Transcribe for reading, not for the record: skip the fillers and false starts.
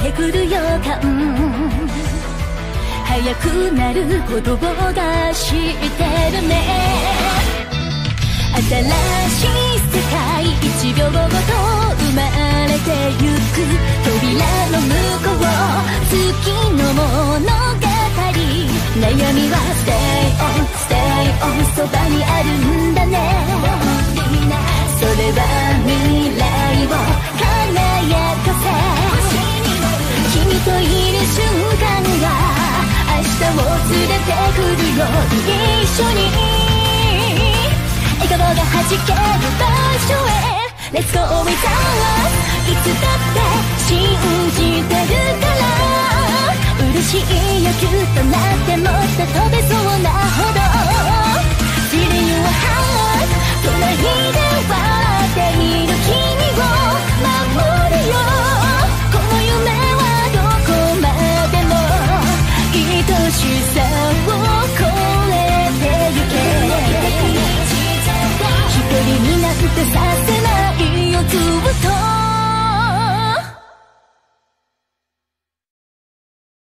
てくる予感、早くなることが知ってるね。新しい世界1秒ごと生まれてゆく、扉の向こう月の物語、悩みは Stay on Stay on そばにあるんだね。それは未来を輝かせ、君といる瞬間が明日を連れてくるよ。一緒に笑顔が弾ける場所へ Let's go with us、 いつだって信じてるから、嬉しいよキュッとなってもっと飛べそうなほど Feeling your heart、 隣で笑っている君を守るよ。この夢はどこまでも愛しさを超えてゆけ、一人になってさせ